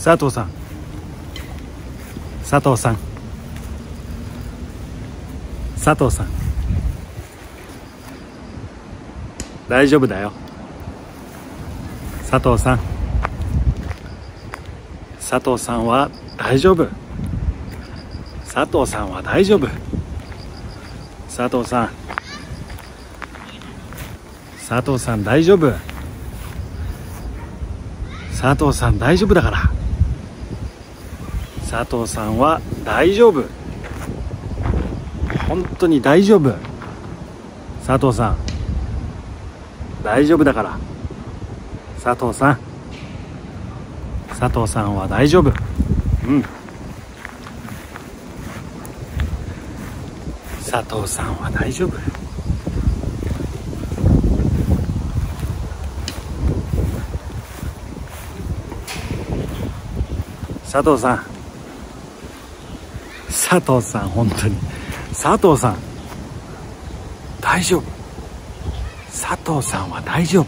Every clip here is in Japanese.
佐藤さん、佐藤さん、佐藤さん、大丈夫だよ。佐藤さん、佐藤さんは大丈夫。佐藤さんは大丈夫。佐藤さん、佐藤さん大丈夫。佐藤さん大丈夫だから。佐藤さんは大丈夫。本当に大丈夫。佐藤さん大丈夫だから。佐藤さん、佐藤さんは大丈夫。佐藤さんは大丈夫。佐藤さん、佐藤さん、本当に佐藤さん大丈夫。佐藤さんは大丈夫。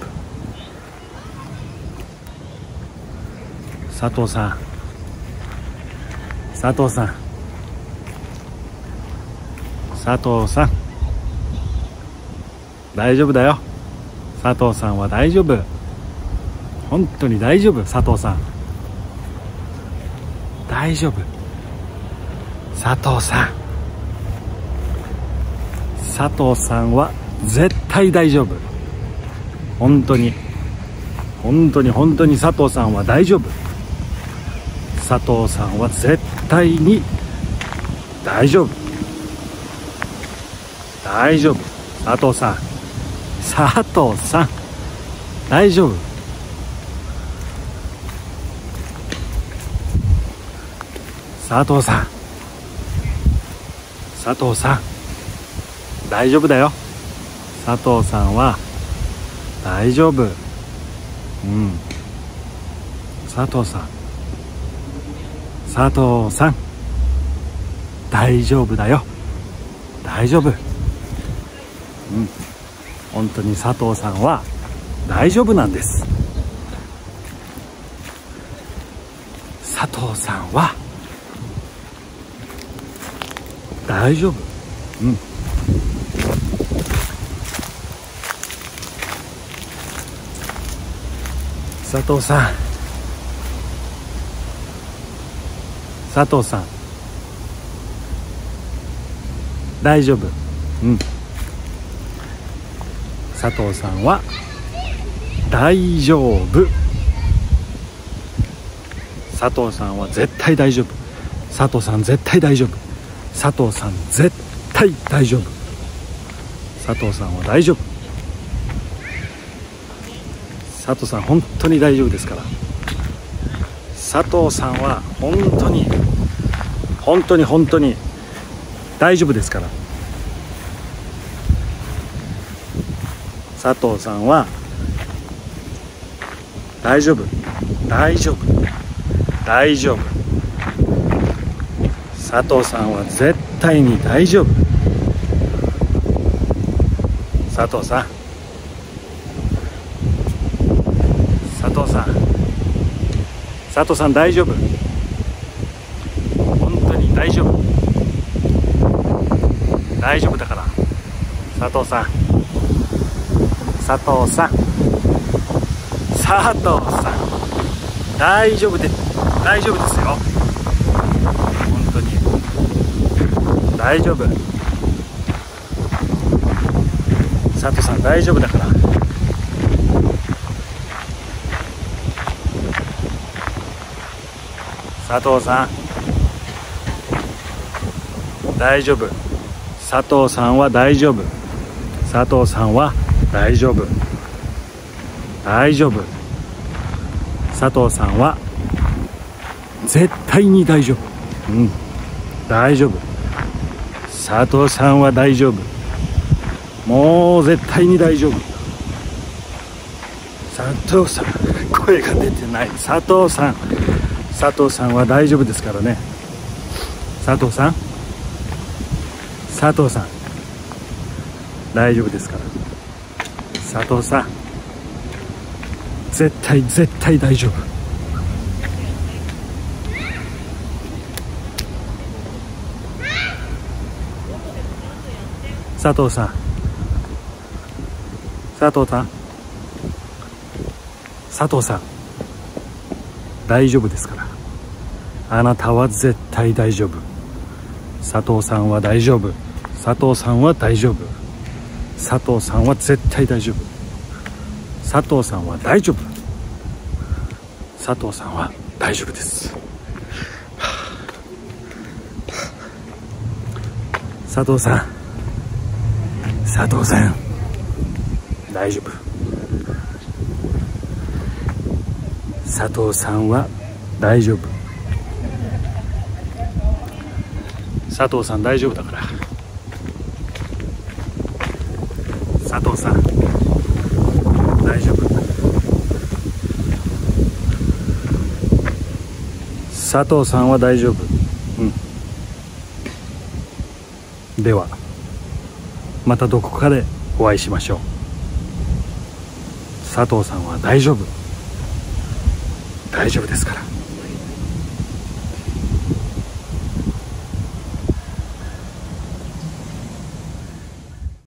佐藤さん、佐藤さん、佐藤さん大丈夫だよ。佐藤さんは大丈夫。本当に大丈夫。佐藤さん大丈夫。佐藤さん、佐藤さんは絶対大丈夫。本当に本当に本当に佐藤さんは大丈夫。佐藤さんは絶対に大丈夫。大丈夫。佐藤さん、佐藤さん大丈夫。佐藤さん、佐藤さん大丈夫だよ。佐藤さんは大丈夫。佐藤さん、佐藤さん大丈夫だよ。大丈夫。本当に佐藤さんは大丈夫なんです。佐藤さんは大丈夫。佐藤さん、佐藤さん大丈夫。佐藤さんは大丈夫。佐藤さんは絶対大丈夫。佐藤さん絶対大丈夫。佐藤さん絶対大丈夫。佐藤さんは大丈夫。佐藤さん本当に大丈夫ですから。佐藤さんは本当に本当に本当に大丈夫ですから。佐藤さんは大丈夫。大丈夫。大丈夫。佐藤さんは絶対に大丈夫。佐藤さん、佐藤さん、佐藤さん大丈夫。本当に大丈夫。大丈夫だから。佐藤さん、佐藤さん、佐藤さん大丈夫で大丈夫ですよ。本当に大丈夫。佐藤さん大丈夫だから。佐藤さん大丈夫。佐藤さんは大丈夫。佐藤さんは大丈夫。大丈夫。佐藤さんは絶対に大丈夫。大丈夫。佐藤さんは大丈夫。もう絶対に大丈夫。佐藤さん、声が出てない。佐藤さん、佐藤さんは大丈夫ですからね。佐藤さん、佐藤さん大丈夫ですから。佐藤さん絶対大丈夫。 佐藤さん、佐藤さん、佐藤さん、大丈夫ですから。あなたは絶対大丈夫。佐藤さんは大丈夫。佐藤さんは大丈夫。佐藤さんは絶対大丈夫。佐藤さんは大丈夫。佐藤さんは大丈夫です。佐藤さん、佐藤さん、大丈夫。佐藤さんは大丈夫。佐藤さん大丈夫だから。佐藤さん大丈夫。佐藤さんは大丈夫。ではまたどこかでお会いしましょう。佐藤さんは大丈夫。大丈夫ですから。